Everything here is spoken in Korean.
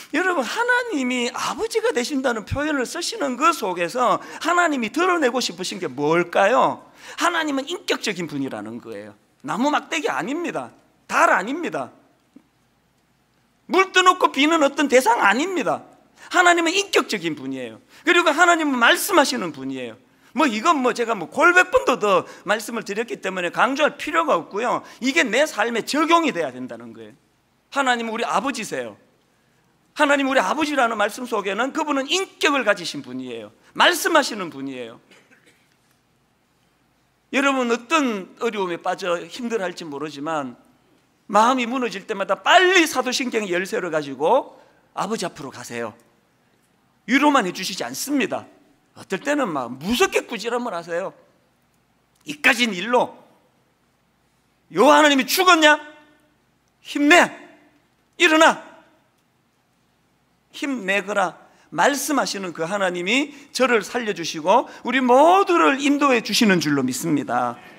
여러분, 하나님이 아버지가 되신다는 표현을 쓰시는 그 속에서 하나님이 드러내고 싶으신 게 뭘까요? 하나님은 인격적인 분이라는 거예요. 나무 막대기 아닙니다. 달 아닙니다. 물 뜨놓고 비는 어떤 대상 아닙니다. 하나님은 인격적인 분이에요. 그리고 하나님은 말씀하시는 분이에요. 이건 제가 골백 번도 더 말씀을 드렸기 때문에 강조할 필요가 없고요. 이게 내 삶에 적용이 돼야 된다는 거예요. 하나님은 우리 아버지세요. 하나님 우리 아버지라는 말씀 속에는 그분은 인격을 가지신 분이에요. 말씀하시는 분이에요. 여러분, 어떤 어려움에 빠져 힘들어할지 모르지만 마음이 무너질 때마다 빨리 사도신경의 열쇠를 가지고 아버지 앞으로 가세요. 위로만 해주시지 않습니다. 어떨 때는 막 무섭게 꾸지람을 하세요. 이까진 일로 여호와 하나님이 죽었냐? 힘내! 일어나! 힘내거라 말씀하시는 그 하나님이 저를 살려주시고 우리 모두를 인도해 주시는 줄로 믿습니다.